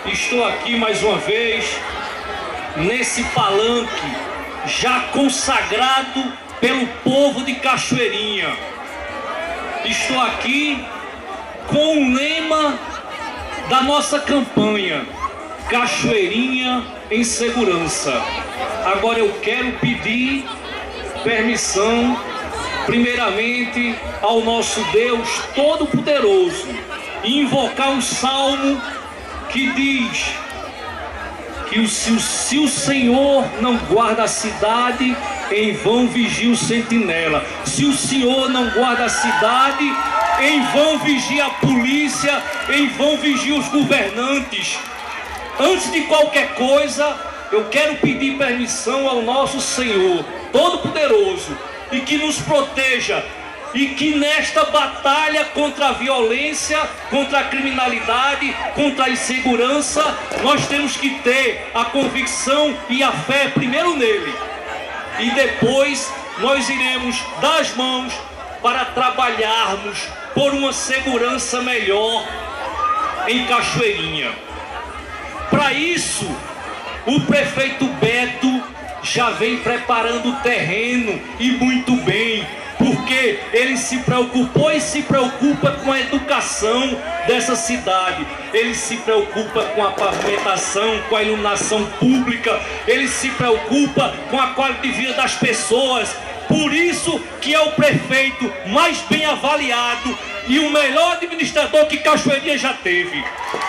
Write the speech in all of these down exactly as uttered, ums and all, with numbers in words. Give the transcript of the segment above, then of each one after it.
estou aqui mais uma vez, nesse palanque, já consagrado pelo povo de Cachoeirinha. Estou aqui com o lema da nossa campanha, Cachoeirinha em Segurança. Agora eu quero pedir permissão, primeiramente, ao nosso Deus Todo-Poderoso, e invocar um salmo que diz que se, se o Senhor não guarda a cidade, em vão vigia o sentinela. Se o Senhor não guarda a cidade, em vão vigia a polícia, em vão vigia os governantes. Antes de qualquer coisa, eu quero pedir permissão ao nosso Senhor Todo-Poderoso, e que nos proteja, e que nesta batalha contra a violência, contra a criminalidade, contra a insegurança, nós temos que ter a convicção e a fé primeiro nele, e depois nós iremos dar as mãos para trabalharmos por uma segurança melhor em Cachoeirinha. Para isso, o prefeito Beto já vem preparando o terreno, e muito bem, porque ele se preocupou e se preocupa com a educação dessa cidade. Ele se preocupa com a pavimentação, com a iluminação pública, ele se preocupa com a qualidade de vida das pessoas. Por isso que é o prefeito mais bem avaliado e o melhor administrador que Cachoeirinha já teve.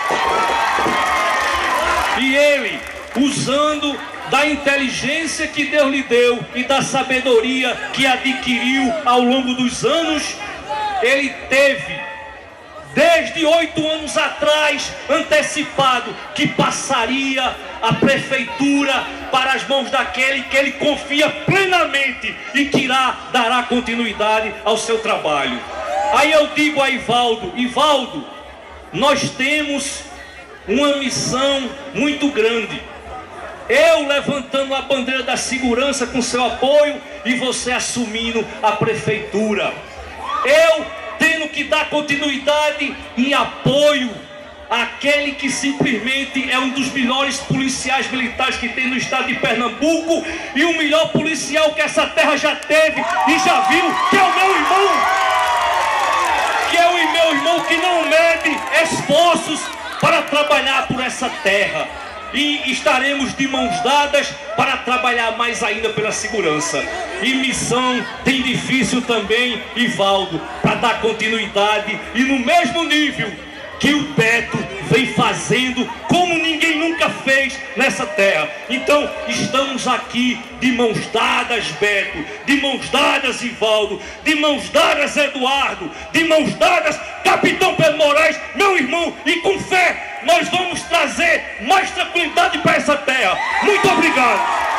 E ele, usando da inteligência que Deus lhe deu e da sabedoria que adquiriu ao longo dos anos, ele teve, desde oito anos atrás, antecipado que passaria a prefeitura para as mãos daquele que ele confia plenamente e que irá, dará continuidade ao seu trabalho. Aí eu digo a Ivaldo: Ivaldo, nós temos uma missão muito grande. Eu levantando a bandeira da segurança com seu apoio, e você assumindo a prefeitura. Eu tendo que dar continuidade e apoio àquele que simplesmente é um dos melhores policiais militares que tem no estado de Pernambuco, e o melhor policial que essa terra já teve e já viu, que é o meu irmão. Que é o meu irmão que não mede esforços para trabalhar por essa terra. E estaremos de mãos dadas para trabalhar mais ainda pela segurança. E missão tem difícil também, Ivaldo, para dar continuidade e no mesmo nível que o Beto vem fazendo, como ninguém nunca fez nessa terra. Então estamos aqui de mãos dadas, Beto, de mãos dadas, Ivaldo, de mãos dadas, Eduardo, de mãos dadas, Capitão Pedro Moraes, meu irmão, e com fé nós vamos trazer mais tranquilidade para essa terra. Muito obrigado.